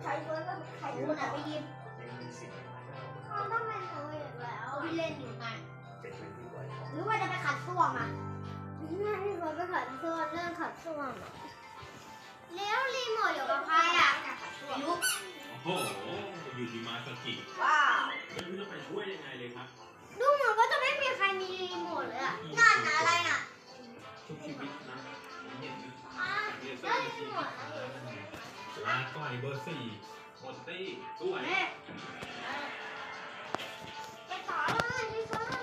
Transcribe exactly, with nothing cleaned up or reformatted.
ใครเฟิร์สก็ใครกูน่ะไปยิมเขาต้องเป็นหนูอยู่แล้วพี่เล่นอยู่ไงหรือว่าจะไปขัดส้วมอ่ะไม่พี่เฟิร์สไปขัดส้วมเรื่องขัดส้วมแล้วรีโมทอยู่กับใครอ่ะลูกโอ้โหอยู่ที่มาสกิว้าวไม่รู้จะไปช่วยยังไงเลยครับดูเหมือนว่าจะไม่มีใครมีรีโมทเลยอ่ะนั่นอะไรน่ะทุกชีวิตนะผมเห็นอ่ะแล้วรีโมทอะไรลาก่อยเบอร์สี่โมตี้สวยไปต่อเลยพี่เฟิร์